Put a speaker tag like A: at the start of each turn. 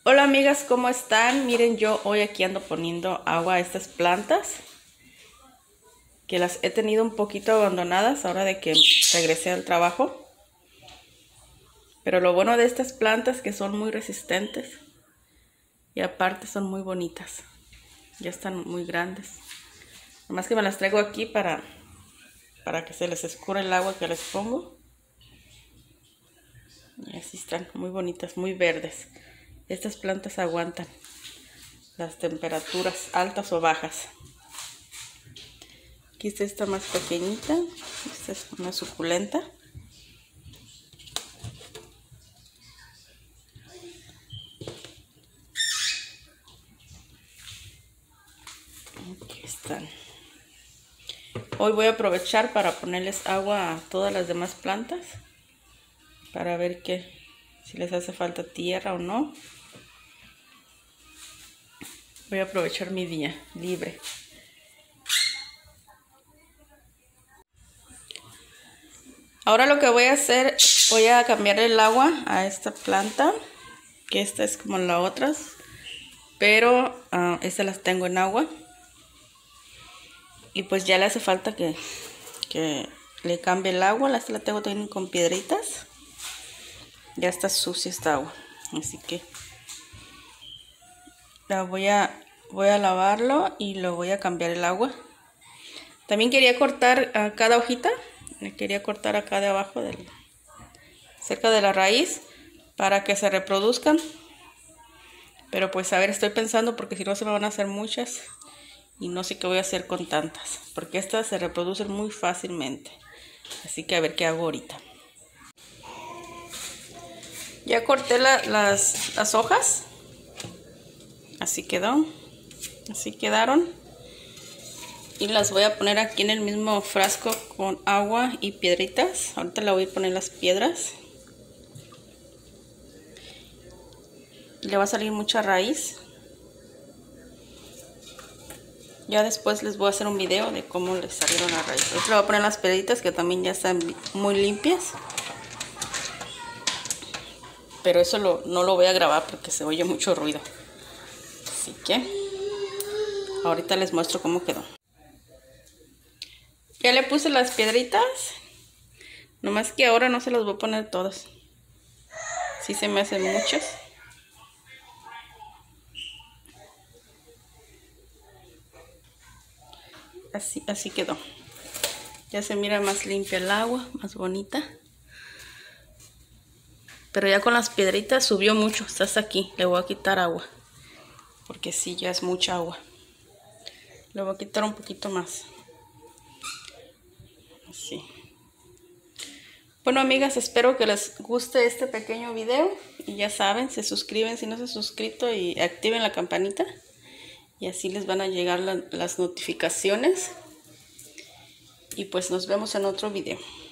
A: Hola amigas, ¿cómo están? Miren, yo hoy aquí ando poniendo agua a estas plantas que las he tenido un poquito abandonadas ahora de que regresé al trabajo. Pero lo bueno de estas plantas es que son muy resistentes y aparte son muy bonitas. Ya están muy grandes. Nomás que me las traigo aquí para que se les escurra el agua que les pongo. Y así están, muy bonitas, muy verdes. Estas plantas aguantan las temperaturas altas o bajas. Aquí está esta más pequeñita. Esta es una suculenta. Aquí están. Hoy voy a aprovechar para ponerles agua a todas las demás plantas. Para ver si les hace falta tierra o no. Voy a aprovechar mi día libre. Ahora lo que voy a hacer, voy a cambiar el agua a esta planta, que esta es como las otras, pero estas las tengo en agua. Y pues ya le hace falta que le cambie el agua. Esta la tengo también con piedritas. Ya está sucia esta agua, así que la voy a lavarlo y lo voy a cambiar el agua. También quería cortar cada hojita. Le quería cortar acá de abajo, cerca de la raíz, para que se reproduzcan. Pero pues a ver, estoy pensando porque si no se me van a hacer muchas. Y no sé qué voy a hacer con tantas. Porque estas se reproducen muy fácilmente. Así que a ver qué hago ahorita. Ya corté las hojas. Así quedó. Así quedaron. Y las voy a poner aquí en el mismo frasco con agua y piedritas. Ahorita le voy a poner las piedras. Le va a salir mucha raíz. Ya después les voy a hacer un video de cómo les salieron las raíces. Ahorita le voy a poner las piedritas que también ya están muy limpias. Pero eso no lo voy a grabar porque se oye mucho ruido. Así que ahorita les muestro cómo quedó. Ya le puse las piedritas. Nomás que ahora no se las voy a poner todas. Sí se me hacen muchas. Así quedó. Ya se mira más limpia el agua, más bonita. Pero ya con las piedritas subió mucho, está hasta aquí. Le voy a quitar agua, porque sí, ya es mucha agua. Le voy a quitar un poquito más. Así. Bueno, amigas, espero que les guste este pequeño video. Y ya saben, se suscriben si no se han suscrito y activen la campanita. Y así les van a llegar las notificaciones. Y pues nos vemos en otro video.